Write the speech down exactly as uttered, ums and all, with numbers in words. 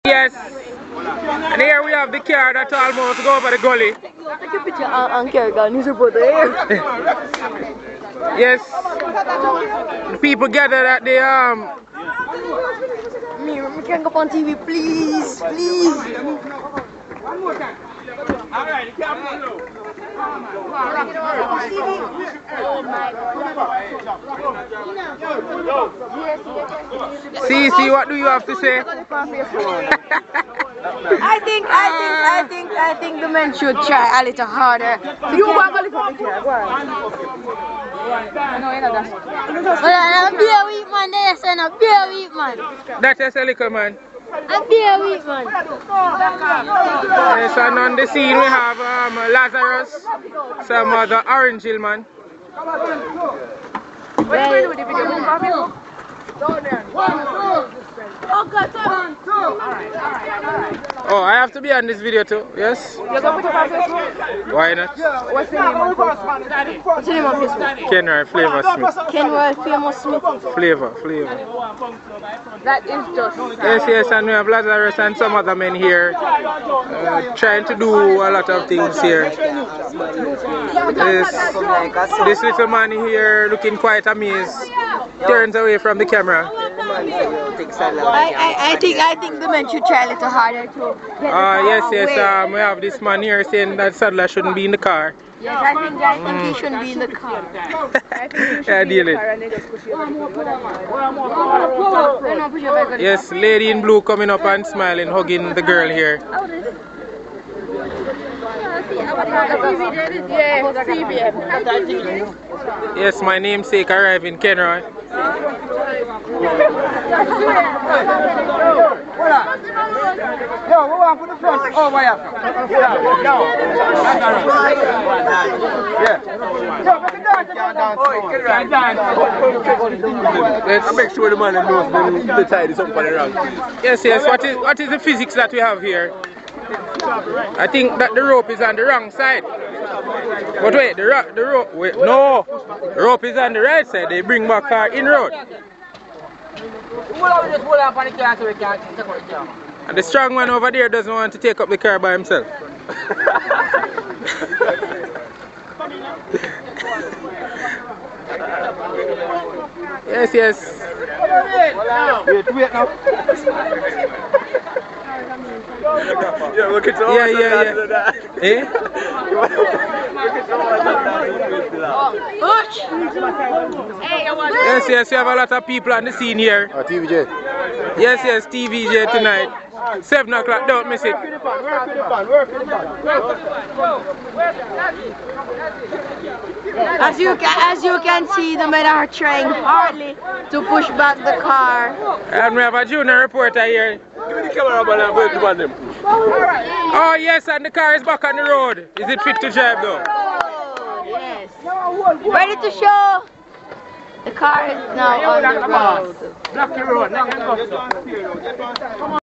Yes. And here we have the car that almost go over the gully. Take a picture and carry on his reporter here. Yes. The people gathered at the um. Me, we can go on T V, please, please. One more time. All right, the camera low. See, see, what do you have to say? I think, I think, I think, I think the men should try a little harder. You want to live on the car, go on. No, you're not that. Well, beer week, man, they say no beer week, man. That's just a little man. A beer week, man. Yes, and on the scene we have um, Lazarus, some other Orange Hill man. Well, oh, God, one, two. All right, all right, all right. Oh, I have to be on this video too, yes? You're going to put it on Facebook? Why not? What's the name on Facebook? What's the name on Facebook? Kenroy Flavor Smith. Kenroy Famous Smith. Flavor, Flavor. That is just. Yes, yes, and we have Lazarus and some other men here uh, trying to do a lot of things here. This, this little man here looking quite amazed, turns away from the camera. I, I, I think I think the men should try a little harder too. Ah, uh, yes, yes, um, we have this man here saying that Sadler shouldn't be in the car. Yes, I think, I think mm. he shouldn't be in the car. I think he should yeah, be in the car and they just push you back. Yes, lady in blue coming up and smiling, hugging the girl here. Yes, my namesake arriving, Kenroy. Yo, we want to put the front. Oh, why after? Yo, yeah. Yo, make it dance. Oh, get right dance. Let's make sure the man knows the tide is up for the round. Yes, yes. What is what is the physics that we have here? I think that the rope is on the wrong side. But wait, the ro the rope. Wait, no, the rope is on the right side. They bring back car in road. And the strong man over there doesn't want to take up the car by himself. Yes, yes. Wait, wait now. Yeah, look at all yeah, yeah, yeah. Eh? Yes, yes, we have a lot of people on the scene here. Uh, T V J. Yes, yes, T V J tonight. Seven o'clock, don't miss it. As you can, as you can see, the men are trying hardly to push back the car. And we have a junior reporter here. Give me the camera, man. I'm going to ban them. Oh yes, and the car is back on the road. Is it fit to drive though? Oh, yes. Ready to show? The car is now on the road. Block the road.